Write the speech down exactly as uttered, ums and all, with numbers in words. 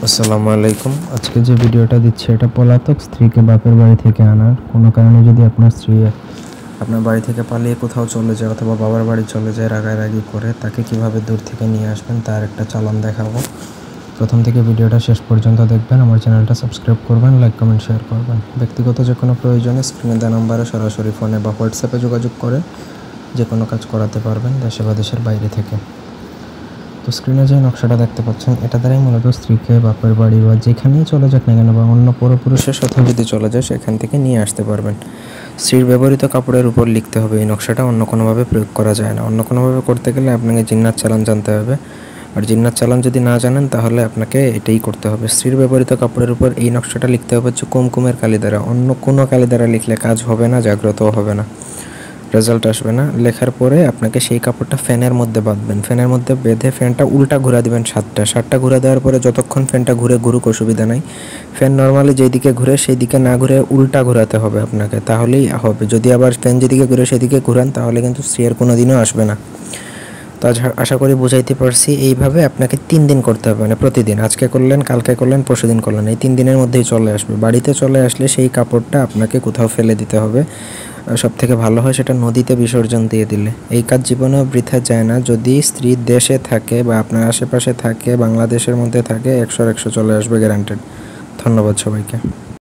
আসসালামু আলাইকুম। আজকে যে ভিডিওটা দিচ্ছি এটা পলাতক স্ত্রীকে বাপের বাড়ি থেকে আনার কোনো কারণে যদি আপনার স্ত্রী আপনার বাড়ি থেকে পালিয়ে কোথাও চলে যায় অথবা বাবার বাড়ি চলে যায় রাগারাগি করে, তাকে কিভাবে দূর থেকে নিয়ে আসবেন তার একটা চালান দেখাবো। প্রথম থেকে ভিডিওটা শেষ পর্যন্ত দেখবেন। আমার চ্যানেলটা সাবস্ক্রাইব করবেন, লাইক কমেন্ট শেয়ার করবেন। ব্যক্তিগত যে কোনো প্রয়োজনে স্ক্রিনে দেওয়া নাম্বারে সরাসরি ফোনে বা হোয়াটসঅ্যাপে যোগাযোগ করে যে কোনো কাজ করাতে পারবেন দেশে বা দেশের বাইরে থেকে। তো স্ক্রিনে যে নকশাটা দেখতে পাচ্ছেন এটা দ্বারাই মূলত স্ত্রীকে বাপের বাড়ি বা যেখানেই চলে যাক না কেন বা অন্য পরপুরুষের সাথে যদি চলে যায় সেখান থেকে নিয়ে আসতে পারবেন। স্ত্রীর ব্যবহৃত কাপড়ের উপর লিখতে হবে এই নকশাটা, অন্য কোনোভাবে প্রয়োগ করা যায় না। অন্য কোনোভাবে করতে গেলে আপনাকে জিন্নাত চালান জানতে হবে, আর জিন্নাত চালান যদি না জানেন তাহলে আপনাকে এটাই করতে হবে। স্ত্রীর ব্যবহৃত কাপড়ের উপর এই নকশাটা লিখতে হবে হচ্ছে কুমকুমের কালি দ্বারা। অন্য কোনো কালি দ্বারা লিখলে কাজ হবে না, জাগ্রতও হবে না, রেজাল্ট আসবে না। লেখার পরে আপনাকে সেই কাপড়টা ফ্যানের মধ্যে বাঁধবেন। ফ্যানের মধ্যে বেঁধে ফ্যানটা উল্টা ঘুরা দিবেন সাতটা সাতটা ঘুরে দেওয়ার পরে যতক্ষণ ফ্যানটা ঘুরে ঘুরুক অসুবিধা নাই। ফ্যান নর্মালি যেদিকে ঘুরে সেই দিকে না ঘুরে উল্টা ঘোরাতে হবে আপনাকে, তাহলেই হবে। যদি আবার ফ্যান যেদিকে ঘুরে সেদিকে ঘুরান তাহলে কিন্তু স্ত্রী আর কোনো দিনও আসবে না। তো আজ আশা করি বুঝাইতে পারছি। এইভাবে আপনাকে তিন দিন করতে হবে, মানে প্রতিদিন, আজকে করলেন, কালকে করলেন, পরশু দিন করলেন, এই তিন দিনের মধ্যেই চলে আসবে। বাড়িতে চলে আসলে সেই কাপড়টা আপনাকে কোথাও ফেলে দিতে হবে। সব থেকে ভালো হয় সেটা নদীতে বিসর্জন দিয়ে দিলে। এই কাজ জীবনেও বৃথা যায় না। যদি স্ত্রী দেশে থাকে বা আপনার আশেপাশে থাকে, বাংলাদেশের মধ্যে থাকে, একশোর একশো চলে আসবে, গ্যারান্টেড। ধন্যবাদ সবাইকে।